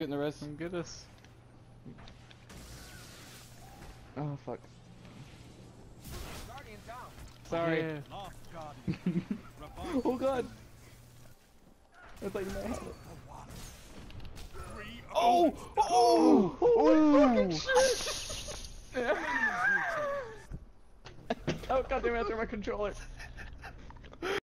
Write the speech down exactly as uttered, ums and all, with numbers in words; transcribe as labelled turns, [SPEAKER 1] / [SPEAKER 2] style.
[SPEAKER 1] Getting the res.
[SPEAKER 2] Come get us.
[SPEAKER 1] Oh fuck.
[SPEAKER 3] Guardian down.
[SPEAKER 1] Sorry.
[SPEAKER 2] Yeah.
[SPEAKER 4] Lost Guardian. Revive.
[SPEAKER 1] Oh god. I thought you might have it.
[SPEAKER 4] Three.
[SPEAKER 1] Oh! Oh! Oh! Fucking shit! Oh god damn it, I threw my controller.